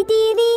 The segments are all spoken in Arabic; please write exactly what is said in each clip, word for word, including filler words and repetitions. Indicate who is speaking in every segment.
Speaker 1: تي في.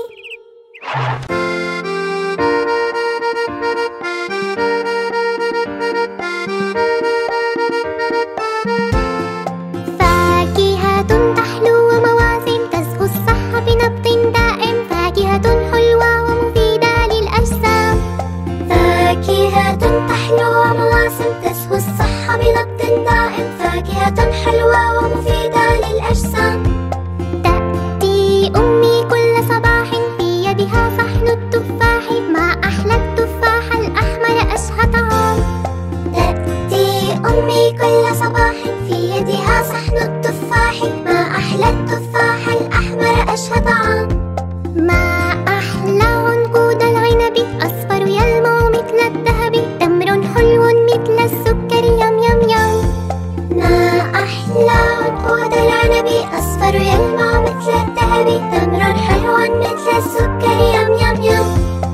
Speaker 1: فاكهة تحلو ومواسم تزهو الصحة بنبض دائم. فاكهة حلوة ومفيدة للأجسام. فاكهة تحلو ومواسم تزهو الصحة بنبض دائم. فاكهة حلوة ومفيدة للأجسام. تأتي أمي كل صباح في يدها صحن التفاح. ما أحلى التفاح الأحمر أشهى طعام. تأتي أمي كل صباح في يدها صحن التفاح. ما أحلى التفاح الأحمر أشهى طعام. ما أحلى عنقود العنب أصفر يلمع مثل الذهب. تمر حلو مثل السكر يم يم يم. ما أحلى عنقود العنب أصفر يلمع مثل الذهب. تمر حلو مثل السكر يم يم يم.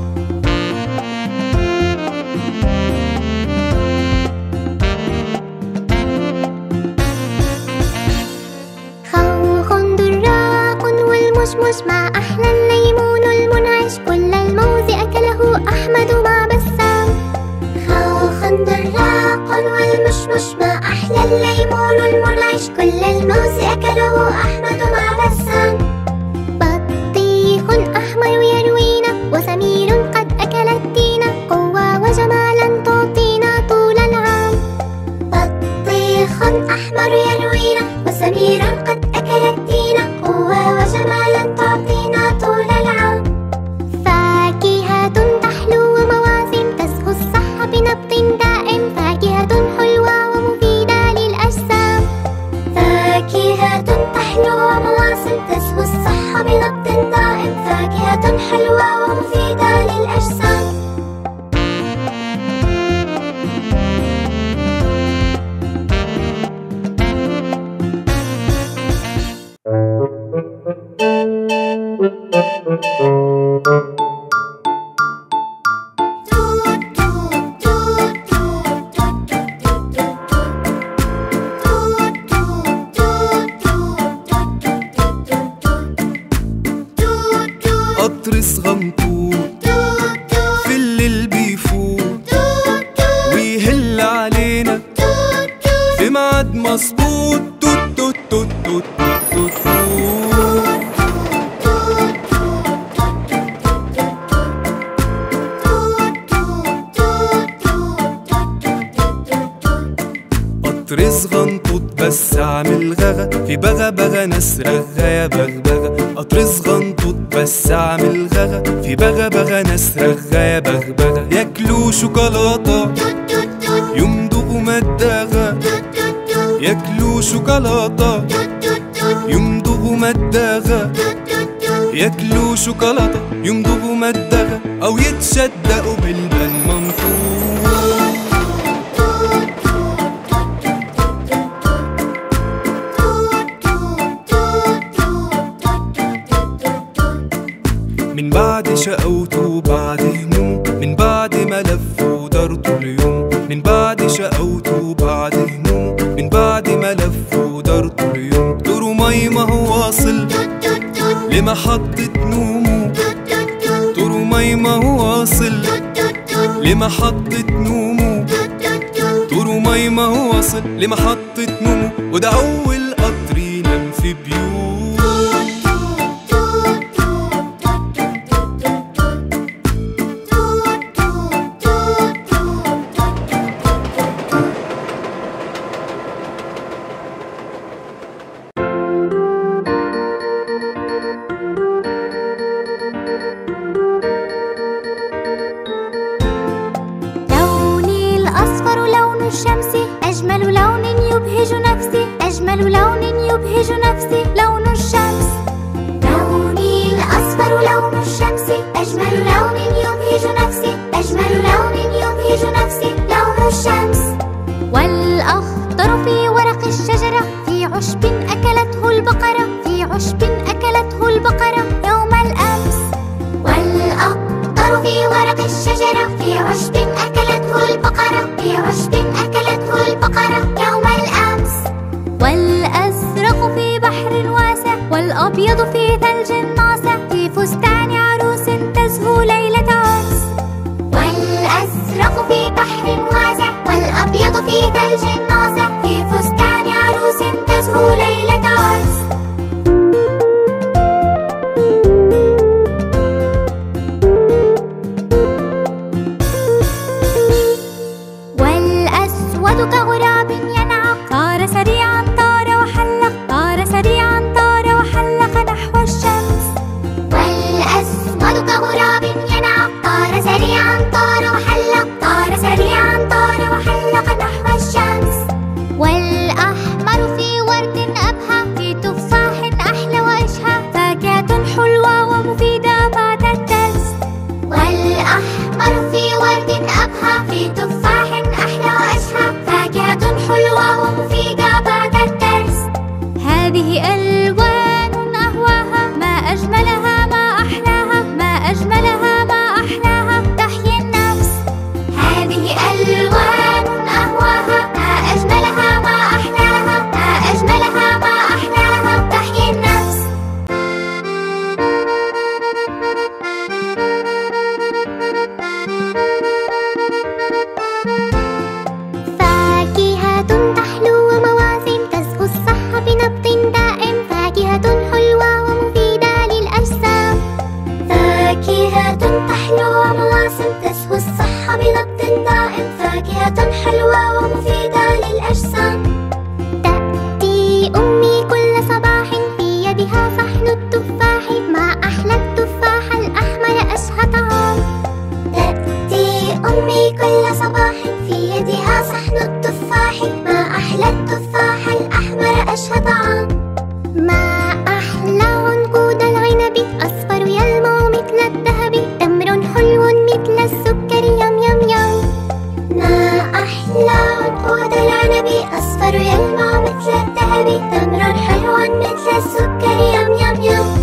Speaker 1: خوخ دراق والمشمش. ما أحلى الليمون المنعش. كل الموز أكله أحمد مع بسام. خوخ دراق والمشمش. ما أحلى الليمون المنعش. كل الموز أكله أحمد مع بسام. بطيخ أحمر يروينا وسمير قد أكل التين. قوة وجمالا تعطينا طول العام. بطيخ أحمر يروينا وسمير قد أكل التين. قوة وجمالا تعطينا طول العام. فاكهة تحلو ومواسم تزهو الصحة بنبض دائم. فاكهة حلوة ومفيدة للأجسام. فاكهة تحلو ومواسم تزهو الصحة بنبض دائم. فاكهة حلوة ومفيدة للأجسام.
Speaker 2: قطر صغنطوط في الليل بيفوت ويهل علينا في ميعاد مظبوط. توت توت توت توت توت قطر صغنطوط بس عامل غغا في بغا بغا ناس رغا يا بغبغا. قطر صغنطوط بس عامل غغا في بغا بغا ناس رغا يا بغبغا. ياكلوا شوكولاتة يمضغوا مداغا. ياكلوا شوكولاتة يمضغوا مداغا. ياكلوا شوكولاتة يمضغوا مداغا أو يتشدقوا بالبن منطوق. من بعد شقوته وبعد همومه. من بعد ما لف ودار طول يوم. من بعد شقوته وبعد همومه. من بعد ما لف ودار طول يوم. طرو مي ما هو واصل لمحطة نومه. طرو مي ما هو واصل لمحطة نومه. طرو مي ما هو واصل لمحطة نومه. وده أول قطر ينام في بيوت.
Speaker 1: الشمس أجمل لون يبهج نفسي. أجمل لون يبهج نفسي لون الشمس. لوني الأصفر لون الشمس. أجمل لون يبهج نفسي. أجمل لون يبهج نفسي لون الشمس. والأخضر في ورق الشجرة. في عشب أكلته البقرة. في عشب أكلته البقرة يوم الأمس. والأخضر في ورق الشجرة. في عشب أكلته البقرة. في عشب أكلته البقرة يوم الأمس. والأزرق في بحر واسع. والأبيض والأبيض في ثلج ناصع في فستان عروس تزهو ليلة عرس. والأزرق في بحر واسع والأبيض في ثلج ناصع في فستان عروس تزهو ليلة عرس. والأسود كغراب ينعق طار سريعا طار وحلق طار سريعا طار وحلق نحو الشمس. والأسود كغراب ينعق طار سريعا طار وحلق طار سريعا طار وحلق نحو الشمس. والأحمر في ورد أبهى في تفاح أحلى وأشهى فاكهة حلوة ومفيدة بعد الدرس. والأحمر في ورد أبهى في تفاح أحلى وأشهى فاكهة حلوة ومفيدة بعد الدرس. هذه ألوان أهواها ما أجملها ما أحلاها ما أجملها ما أحلاها تحيي النفس. هذه ألوان أهواها ما أجملها ما أحلاها ما أجملها ما أحلاها تحيي النفس. فاكهة تحلو ومواسم تزهو الصحة بنبض دائم فاكهة حلوة ومفيدة للأجسام. فاكهة تحلو ومواسم تزهو الصحة بنبض دائم فاكهة حلوة ومفيدة للأجسام. تأتي أمي كل صباح في يدها صحن التفاح ما أحلى التفاح الأحمر أشهى طعام. تأتي أمي كل صباح في يدها صحن التفاح ما أحلى التفاح الأحمر أشهى طعام. ما أحلى عنقود العنب أصفر يلمع مثل الذهب تمر حلو مثل السكر يم يم يم. ما أحلى عنقود العنب أصفر يلمع مثل الذهب تمر حلو مثل السكر يم يم يم.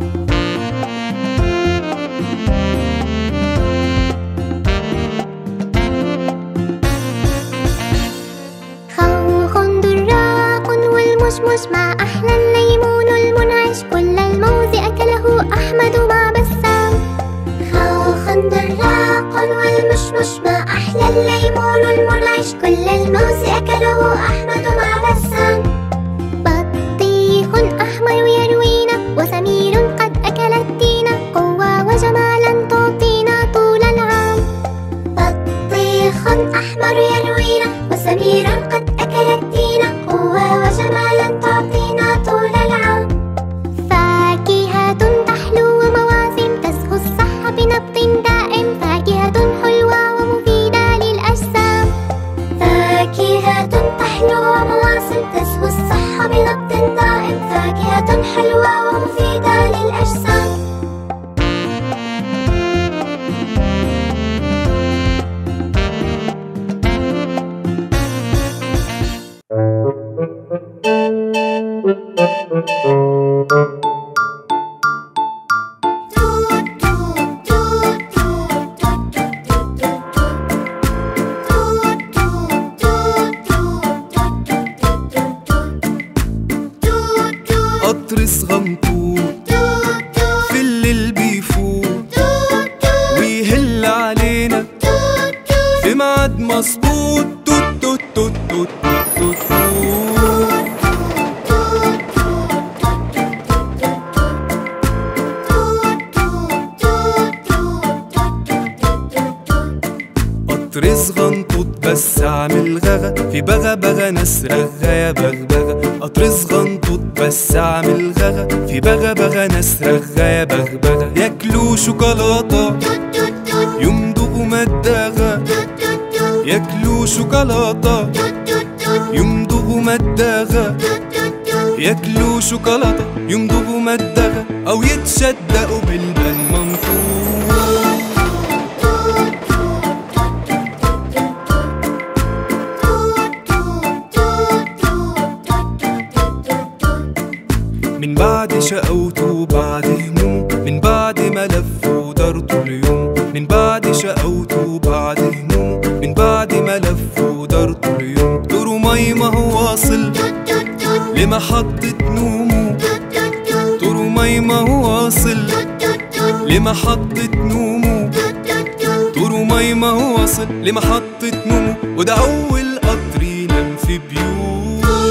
Speaker 1: خوخ دراق والمشمش ما أحلى الليمون المنعش كل الموز أكله أحمد مع بسام. خوخ دراق والمشمش ما أحلى الليمون المنعش كل الموز أكله أحمد مع بسام. بطيخ أحمر يروينا وسمير قد أكلت دينا قوة وجمالا تعطينا طول العام. بطيخ أحمر يروينا وسمير قد أكلت دينا قوة وجمالا تعطينا طول العام. فاكهة تحلو ومواسم تزهو الصحة بنبض دائم فاكهة حلوة ومفيدة للأجسام. فاكهة تحلو ومواسم تزهو الصحة بنبض دائم فاكهة حلوة ومفيدة للأجسام.
Speaker 2: قطر صغنطوط في الليل بيفوت ويهل علينا في ميعاد مظبوط توت توت توت توت توت قطر صغنطوط بس عامل غغا في بغا بغا ناس رغا يا بغبغا. قطر صغنطوط بس عامل غغا في بغا بغا ناس رغا يا بغبغا. ياكلوا شوكولاتة يمضغوا مداغا ياكلوا شوكولاتة يمضغوا مداغا ياكلوا شوكولاتة يمضغوا مداغا أو يتشدقوا بالبن منطوق. من بعد شقوته وبعد هموم من بعد ما لف ودار طول اليوم. من بعد شقوته وبعد هموم من بعد ما لف ودار طول اليوم. دورو مي ما هو واصل لمحطة نومه. دورو ميمة واصل لمحطة نومو، طور وميمة واصل لمحطة نومو، وده أول قطر ينام في بيوت.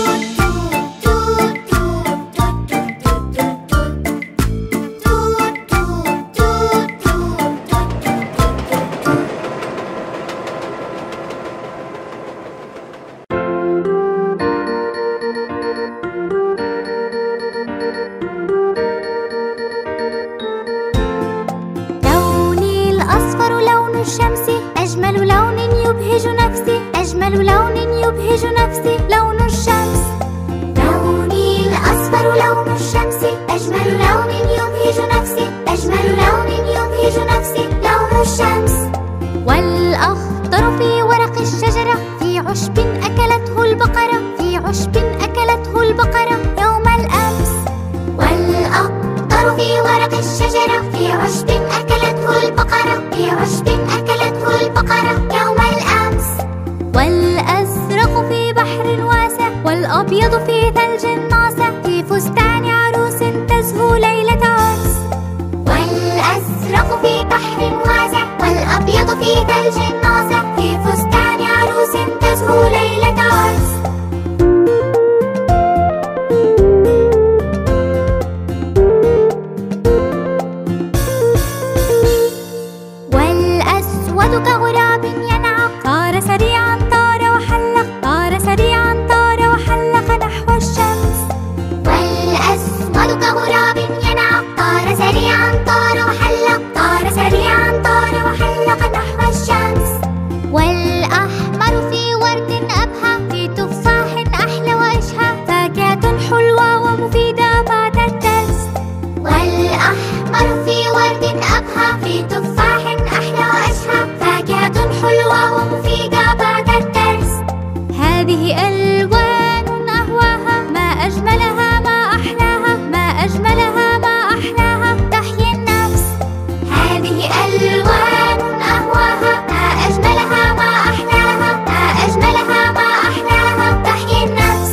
Speaker 1: الشمس أجمل لون يبهج نفسي، أجمل لون يبهج نفسي لون الشمس. لوني الأصفر لون الشمس أجمل لون يبهج نفسي، أجمل لون يبهج نفسي لون الشمس. والأخضر في ورق الشجرة في عشب أكلته البقرة، في عشب أكلته البقرة يوم الأمس. والأخضر في ورق الشجرة في عشب أكلته البقرة، في عشب أكلته البقرة يوم الأمس. والأزرق في بحر واسع، والأبيض في ثلج ناصع، في فستان عروس تزهو ليلة عرس. والأزرق في بحر واسع، والأبيض في ثلج ناصع، في فستان عروس تزهو ليلة عرس. كغراب ينعق، طار سريعا طار وحلق، طار سريعا طار وحلق نحو الشمس. والأسود كغراب ينعق، طار سريعا طار وحلق، طار سريعا طار وحلق نحو الشمس. والأحمر في ورد أبهى، في تفاح أحلى وأشهى، فاكهة حلوة ومفيدة بعد الدرس. والأحمر في ورد أبهى، في تفاح أحلى وأشهى، فاكهة حلوة ومفيدة بعد الدرس. هذه ألوان أهواها، ما أجملها ما أحلاها، ما أجملها ما أحلاها تحيي النفس. هذه ألوان أهواها، ما أجملها ما أحلاها، ما أجملها ما أحلاها تحيي النفس.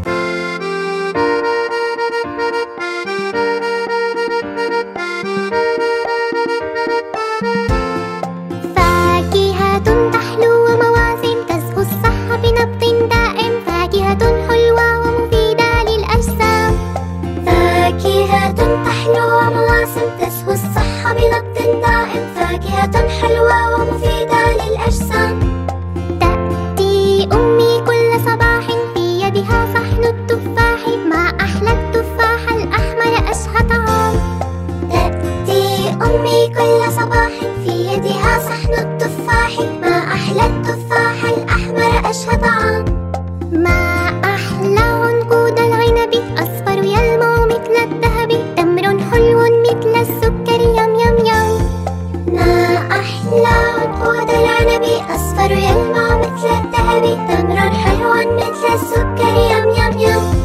Speaker 1: تحلو ومواسم تزهو الصحة بنبض دائم، فاكهة حلوة ومفيدة للأجسام. فاكهة تحلو ومواسم تزهو الصحة بنبض دائم، فاكهة حلوة ومفيدة للأجسام. تأتي أمي كل صباح في يدها صحن التفاح، ما أحلى التفاح الأحمر أشهى طعام. تأتي أمي كل صباح في يدها صحن التفاح، ما أحلى التفاح الأحمر أشهى طعام. ما أحلى عنقود العنب أصفر يلمع مثل الذهب، تمر حلو مثل السكر يم يم يم. ما أحلى عنقود العنب أصفر يلمع مثل الذهب، تمر حلو مثل السكر يم يم يم.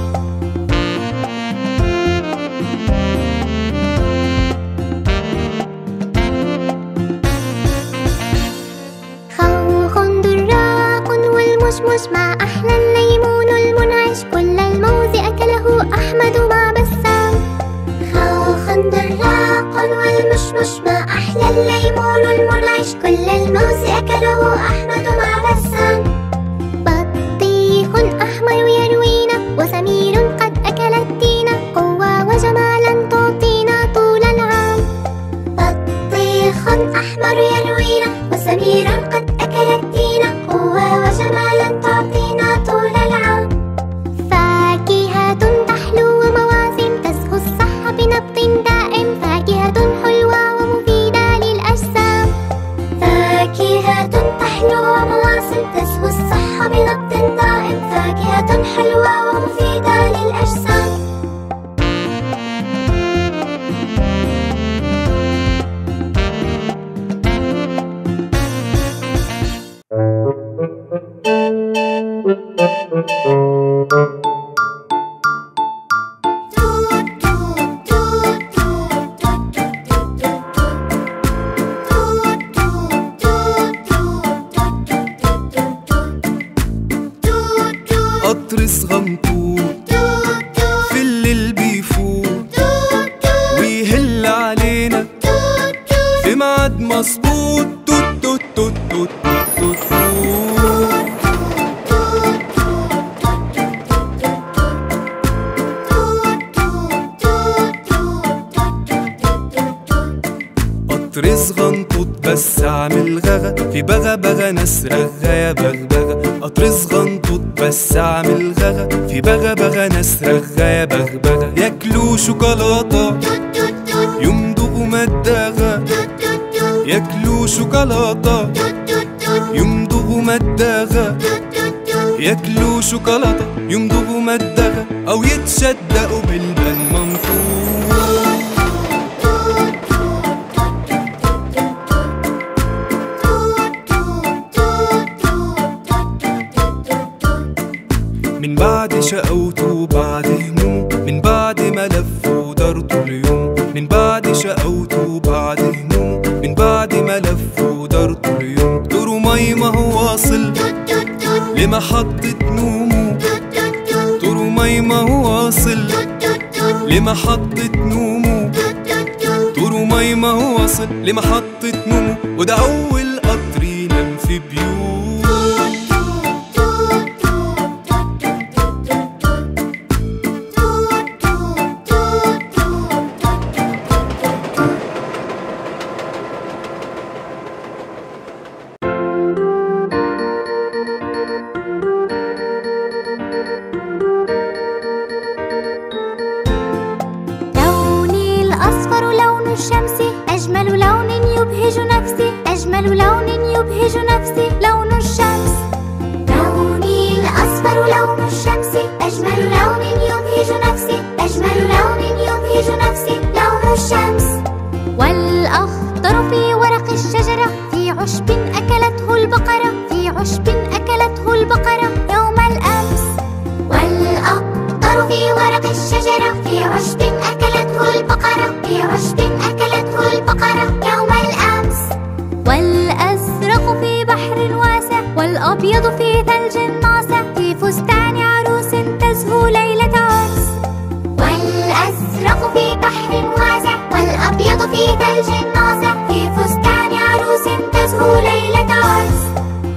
Speaker 1: مشمش ما أحلى الليمون المنعش، كل الموز أكله أحمد مع بسام. خوخ دراق والمشمش ما أحلى الليمون المنعش، كل الموز أكله أحمد مع بسام. بطيخ أحمر يروينا، وسمير قد أكل التين، قوة وجمالا تعطينا طول العام. بطيخ أحمر يروينا، وسمير قد أكل التين، قوة وجمالا تعطينا طول العام. فاكهة تحلو ومواسم تزهو الصحة بنبض دائم، فاكهة حلوة ومفيدة للأجسام. فاكهة تحلو ومواسم تزهو
Speaker 2: صغنطوط بس اعمل غغا، في بغا بغا ناس رغا يا بغبغة. قطر صغنطوط بس اعمل غغا، في بغا بغا ناس رغا يا بغبغة. ياكلوا شوكولاتة يمضغوا مداغة، ياكلوا شوكولاتة يمضغوا مداغة، ياكلوا شوكولاتة يمضغوا مداغة، أو يتشدقوا بالبن منطوق. من بعد شقوت وبعد هموم، من بعد ما لف ودار طول يوم. من بعد شقوت وبعد هموم، من بعد ما لف ودار طول يوم. دور مي ما هو واصل لمحطة نومه، دور مي ما هو واصل لمحطة نومه، دور مي ما هو واصل لمحطة نومه. وده أول قطر ينام في بيوت.
Speaker 1: الشمس أجمل لون يبهج نفسي، أجمل لون يبهج نفسي لون الشمس. لوني الأصفر لون الشمس أجمل لون يبهج نفسي، أجمل لون يبهج نفسي لون الشمس. والأخضر في ورق الشجرة، في عشب أكلته البقرة، في عشب أكلته البقرة يوم الأمس. والأخضر في ورق الشجرة، في عشب أكلته البقرة، في عشب أكلته البقرة يوم الأمس. والأزرق في بحر واسع، والأبيض في ثلج ناصع، في فستان عروس تزهو ليلة عرس. والأزرق في بحر واسع، والأبيض في ثلج ناصع، في فستان عروس تزهو ليلة عرس.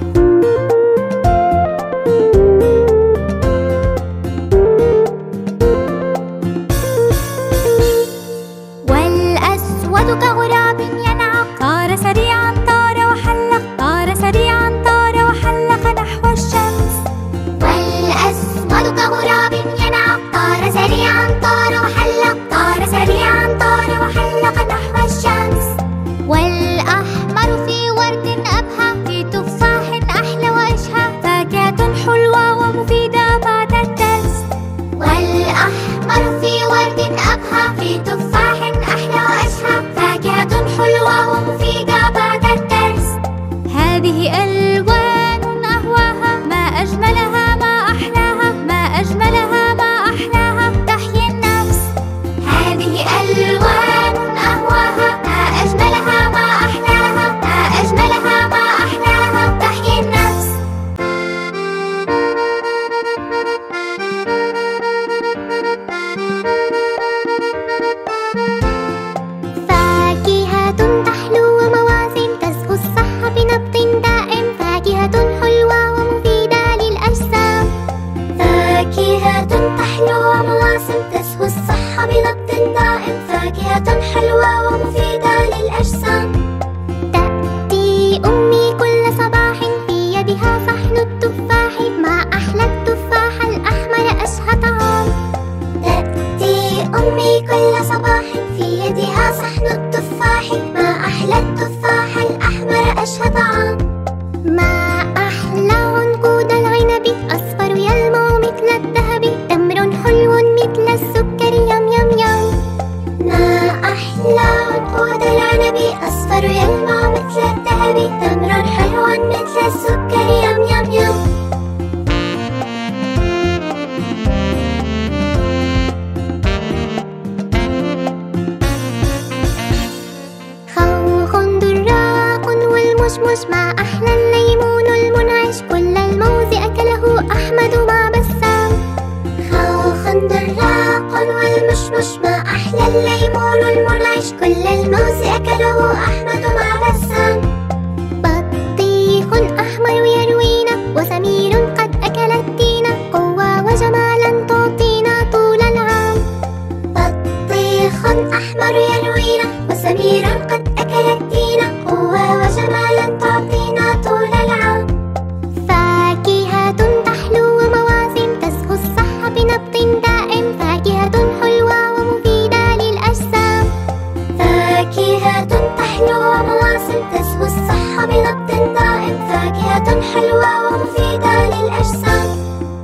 Speaker 1: كغراب ينعق، طار سريعا طار وحلق، طار سريعا طار وحلق نحو الشمس. والأسود كغراب ينعق، طار سريعا طار وحلق، طار سريعا طار وحلق نحو الشمس. والأحمر في ورد أبهى، في تفاح أحلى وأشهى، فاكهة حلوة ومفيدة بعد الدرس. والأحمر في ورد أبهى، في تفاح أحلى وأشهى، حلوة ومفيدة بعد الدرس. هذه ألوان أهواها، ما أجملها ما أحلاها، ما أجملها ما أحلاها تحيي النفس. هذه ألوان أهواها، ما أجملها ما أحلاها، ما أجملها ما أحلاها تحيي النفس. فاكهة حلوة ومفيدة للأجسام. تأتي أمي كل صباح، في يدها صحن التفاح، ما أحلى التفاح الأحمر أشهى طعام. تأتي أمي كل صباح، في يدها صحن التفاح، ما أحلى التفاح الأحمر أشهى طعام. ما أحلى عنقود العنب، أصفر يلمع مثل الذهب، تمر حلو مثل السكر يم يم يم. ما أحلى عنقود العنب، أصفر يلمع مثل الذهب، تمر حلو مثل السكر يم يم يم. خوخ دراق والمشمش، ما أحلى الليمون المنعش، كل الموز أكله أحمد مع بسام. خوخ دراق والمشمش، ما أحلى الليمون المنعش، كل الموز أكله أحمد مع بسام. بطيخ أحمر يروينا، وسمير قد أكل التين، قوة وجمالا تعطينا طول العام. بطيخ أحمر يروينا، وسمير قد أكل التين، دائم فاكهة حلوة ومفيدة للأجسام فاكهة تحلو ومواصل تزهو الصحة بنبض دائم فاكهة حلوة ومفيدة للأجسام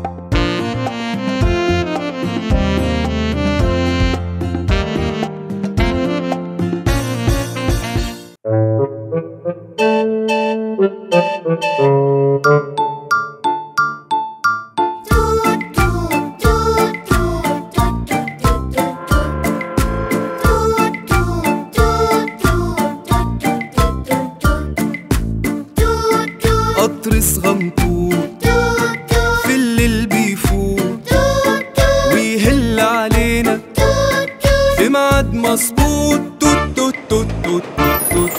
Speaker 2: قطر صغنطوط في الليل بيفوت ويهل علينا في ميعاد مظبوط توت توت توت توت توت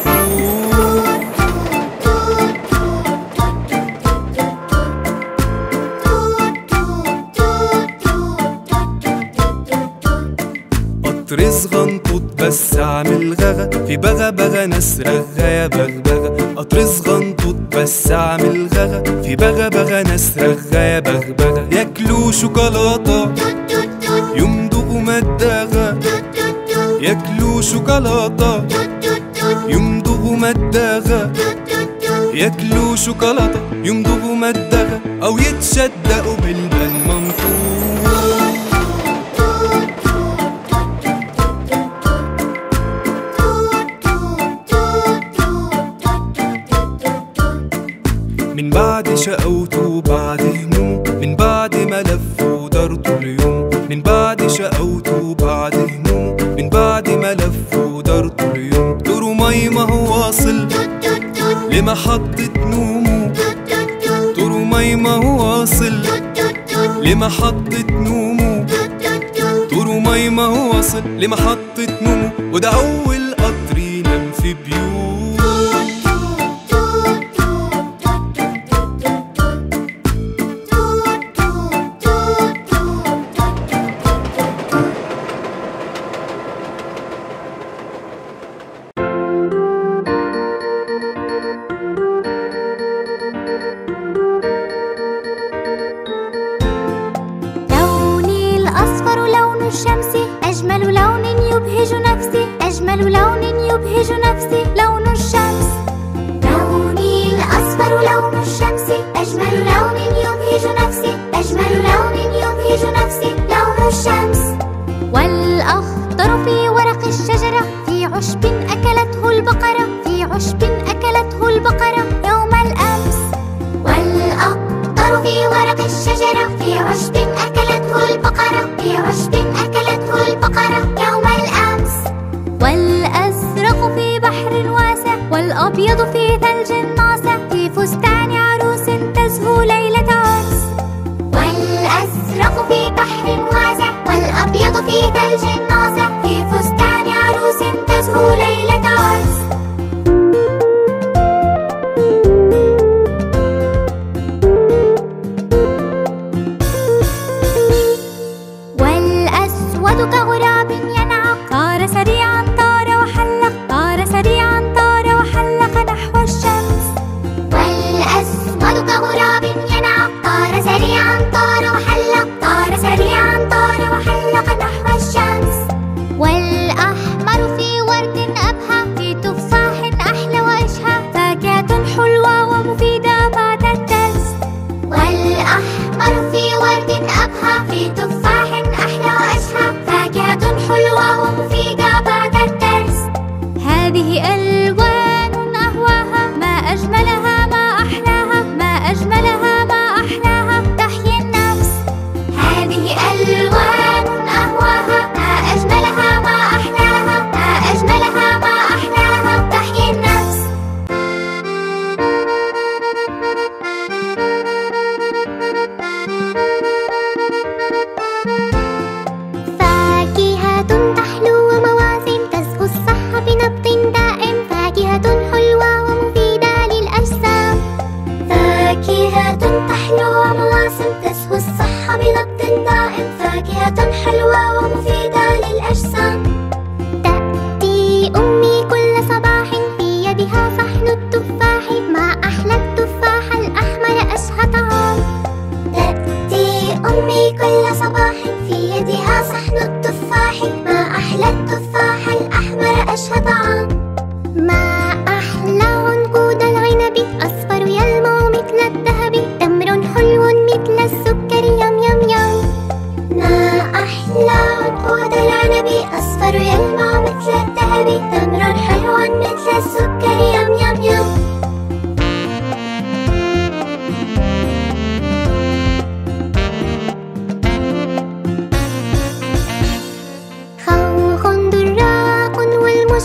Speaker 2: قطر صغنطوط بس عامل غغا في بغا بغا ناس رغا يا بغبغا قطر صغنطوط بس عامل غغا في بغا بغا ناس رغا يا بغبغا ياكلوا شوكولاتة يمضغوا مداغا ياكلوا شوكولاتة يمضغوا مداغا ياكلوا شوكولاتة يمضغوا مداغا أو يتشدقوا بالبن منطوق من بعد شقوته وبعد هموم من بعد ما لف ودار طول يوم من بعد شقوته وبعد هموم من بعد ما لف ودار طول يوم طرو مي ما هو واصل لمحطة نومه طرو مي ما هو واصل لمحطة نومه طرو مي ما هو واصل لمحطة نومه وده أول قطر ينام في بيوت
Speaker 1: الشمس أجمل لون يبهج نفسي أجمل لون يبهج نفسي لون الشمس لوني الأصفر لون الشمس أجمل لون يبهج نفسي أجمل لون يبهج نفسي لون الشمس والأخضر في ورق الشجرة في عشب أكلته البقرة في عشب أكلته البقرة يوم الأمس والأخضر في ورق الشجرة في عشب أكلته البقرة في عشب أكلته البقرة يوم الأمس والأزرق في بحر واسع والأبيض في ثلج ناصع في فستان عروس تزهو ليلة عرس والأزرق في بحر واسع والأبيض في ثلج ناصع في فستان عروس تزهو ليلة عرس والأسود كغراب ينعق طار سريعا طار وحلق طار سريعا طار وحلق نحو الشمس والأسود كغراب ينعق طار سريعا طار وحلق طار سريعا طار وحلق نحو الشمس والأحمر في ورد أبهى في تفاح أحلى وأشهى فاكهة حلوة ومفيدة بعد الدرس والأحمر في ورد أبهى في تفاح أحلى وأشهى فاكهة حلوة ومفيدة بعد الدرس هذه ألوان أهواها ما أجملها ما أحلاها ما أجملها ما أحلاها تحيي النفس هذه ألوان أهواها ما أجملها ما أحلاها ما أجملها ما أحلاها تحيي النفس فاكهة تحلو ومواسم تزهو الصحة بنبض دائم فاكهة حلوة ومفيدة للأجسام فاكهة تحلو ومواسم تزهو الصحة بنبض دائم فاكهة حلوة ومفيدة للأجسام تأتي أمي كل صباح في يدها صحن التفاح ما أحلى التفاح الأحمر أشهى طعام تأتي أمي كل صباح في يدها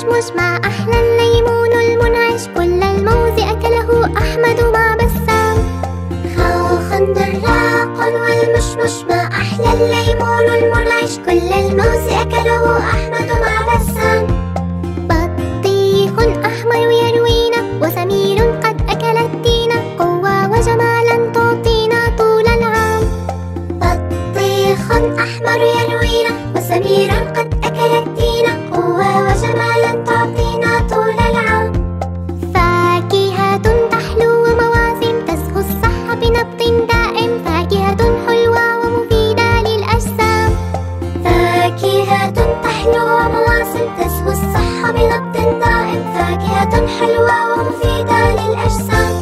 Speaker 1: والمشمش مع أحلى الليمون المنعش، كل الموز أكله أحمد مع بسام. خوخ دراق والمشمش مع أحلى الليمون المنعش، كل الموز أكله أحمد مع بسام. بطيخ أحمر يروينا وسمير قد أكل التين، قوة وجمالا تعطينا طول العام. بطيخ أحمر يروينا وسمير قد أكل التين، قوة وجمالا تعطينا طول العام. فاكهة تحلو ومواسم تزهو الصحة بنبض دائم، فاكهة حلوة ومفيدة للأجسام. فاكهة تحلو ومواسم تزهو الصحة بنبض دائم، فاكهة حلوة ومفيدة للأجسام.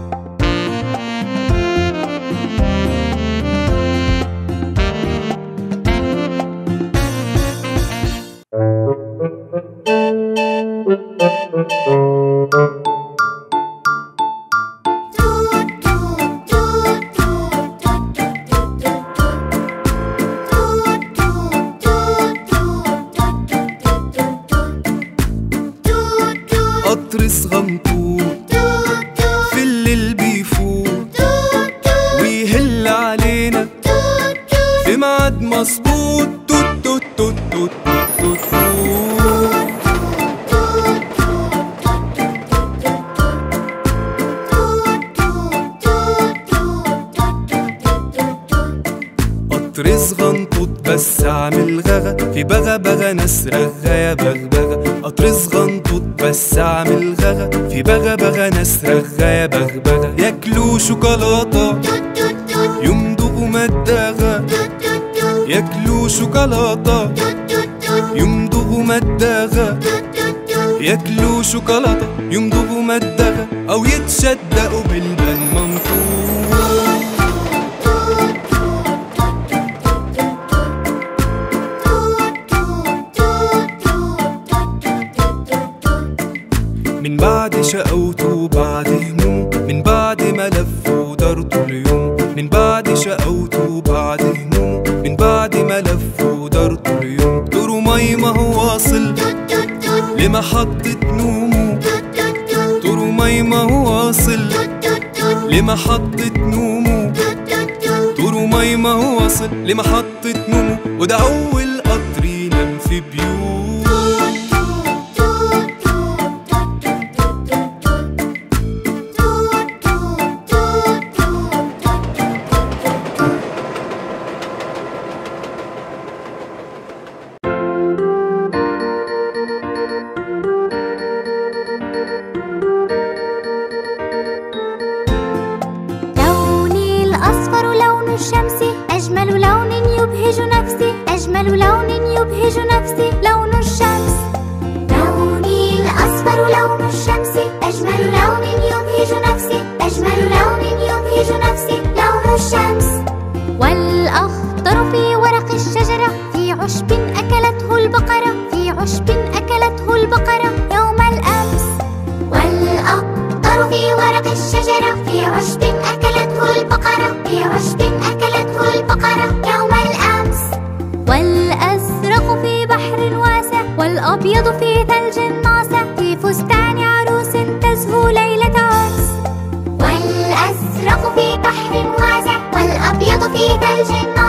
Speaker 2: قطر صغنطوط في الليل بيفوت ويهل علينا في ميعاد مظبوط. توت توت توت توت توت قطر صغنطوط بس عامل غغا، في بغا بغا ناس رغا يا بغبغا. قطر صغنطوط بس عامل غغا، في بغا بغا ناس رغا يا بغبغا. ياكلوا شوكولاتة يمضغوا مداغا، ياكلوا شوكولاتة يمضغوا مداغا، ياكلوا شوكولاتة يمضغوا مداغا، أو يتشدقوا بالبن منطوق. من بعد شقوت وبعد هموم، من بعد ما لف ودار طول يوم. من بعد شقوت وبعد هموم، من بعد ما لف ودار طول يوم. دورو مي ما هو واصل لمحطة نومه، دورو مي ما هو واصل لمحطة نومه، دورو مي ما هو واصل لمحطة نومه. وده أول قطر ينام في بيوت.
Speaker 1: الشمس أجمل لون يبهج نفسي، أجمل لون يبهج نفسي لون الشمس. لوني الأصفر لون الشمس أجمل لون يبهج نفسي، أجمل لون يبهج نفسي لون الشمس. والأخضر في ورق الشجرة، في عشب أكلته البقرة، في عشب أكلته البقرة يوم الأمس. والأخضر في ورق الشجرة، في عشب أكلته البقرة، في عشب أكلته البقرة يوم الأمس. والأزرق في بحر واسع، والأبيض في ثلج ناصع، في فستان عروس تزهو ليلة عرس. والأزرق في بحر واسع، والأبيض في ثلج ناصع،